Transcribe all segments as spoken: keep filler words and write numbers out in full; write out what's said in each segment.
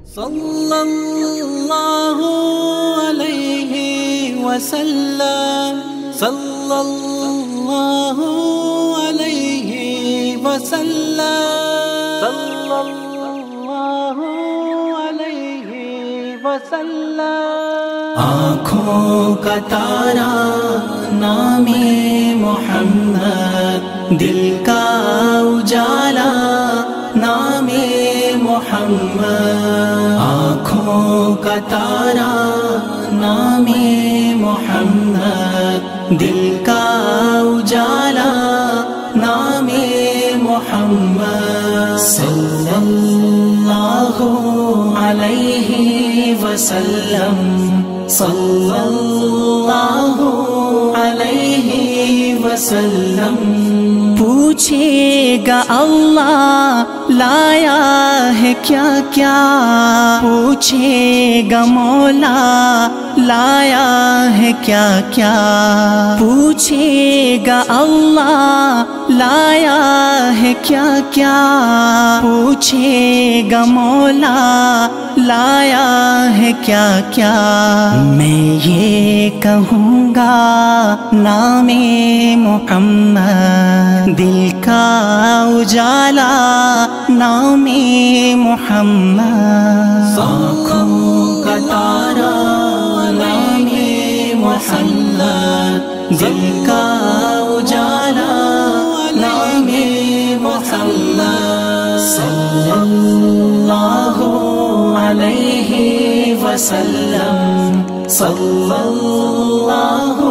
صلی اللہ علیہ وسلم صلی اللہ علیہ وسلم صلی اللہ علیہ وسلم آنکھوں کا تارا نام محمد، دل کا اجالا نام محمد، آنکھوں کا تارا نام محمد، دل کا اجالا نام محمد، صلی اللہ علیہ وسلم صلی اللہ علیہ وسلم۔ پوچھے گا اللہ لایا ہے کیا کیا، پوچھے گا مولا لایا ہے کیا کیا، پوچھے گا اللہ لایا ہے کیا کیا، پوچھے گا مولا لایا ہے کیا کیا۔ میں یہ کہوں گا نام محمد، دل کا اجالا نام محمد، آنکھوں کا تارا نام محمد، دل کا اجالا نام محمد، صلی اللہ علیہ وسلم صلی اللہ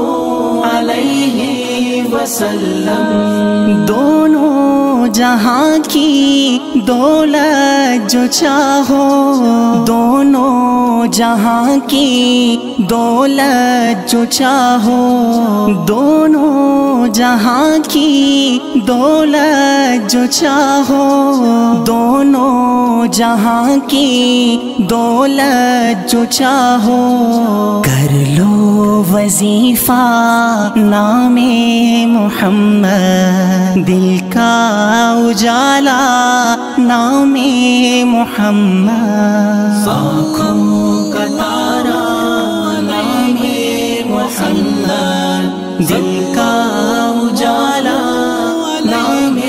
علیہ وسلم۔ دونوں جہاں کی دولت جو چاہو، دونوں جہاں کی دولت جو چاہو، دونوں جہاں کی دولت جو چاہو، دونوں جہاں کی دولت جو چاہو، کر لو وظیفہ نام محمد، دل کا اجالا نام محمد، آنکھوں کا تارا نام محمد، دل کا اجالا نام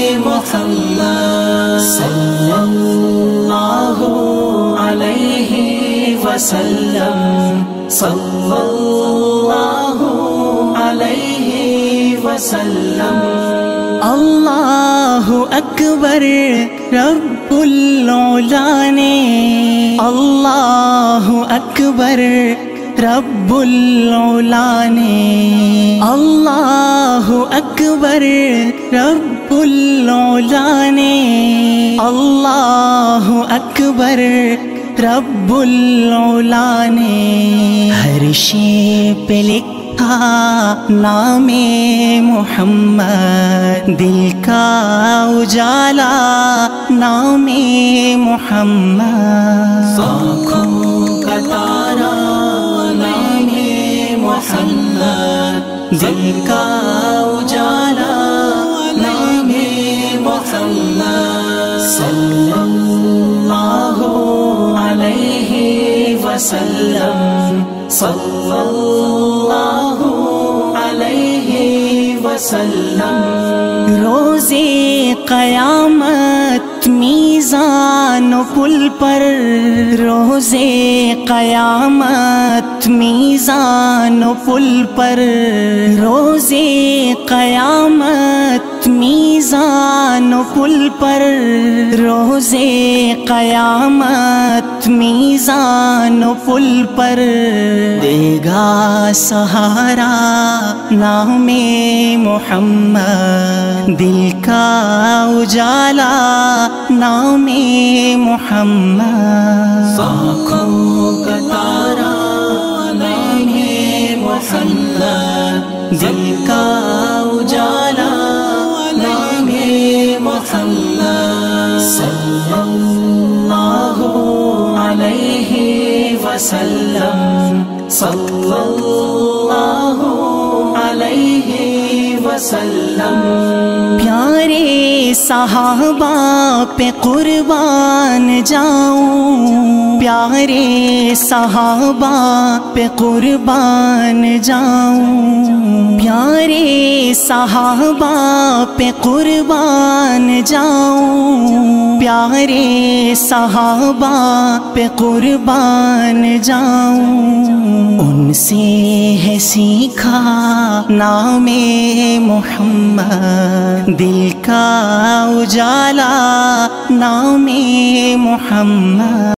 محمد، صلی اللہ علیہ وسلم صلی اللہ علیہ وسلم۔ اللہ اکبر رب العلا نے، اللہ اکبر رب العلا نے، اللہ اکبر رب العلا نے، اللہ اکبر رب العلا نے، ہر شے پہ لکھا نام محمد، دل کا اجالا نام محمد، آنکھوں کا تارا نام محمد، دل کا اجالا نام محمد، صلی اللہ علیہ وسلم صلی اللہ علیہ وسلم۔ روز قیامت میزان و پل پر، روز قیامت میزان و پل پر، روز قیامت میزان و پل پر، روز قیامت میزان و پل پر، دے گا سہارا نام محمد، دل کا اجالا نام محمد، آنکھوں کا تارا نام محمد، دل کا اجالا نام محمد، صلی اللہ علیہ وسلم صلی اللہ علیہ وسلم۔ پیارے صحابہ پہ قربان جاؤں، پیارے صحابہ پہ قربان جاؤں، پیارے صحابہ پہ قربان جاؤں، پیارے صحابہ پہ قربان جاؤں، ان سے ہے سیکھا نام محمد، دل کا اجالا نام محمد۔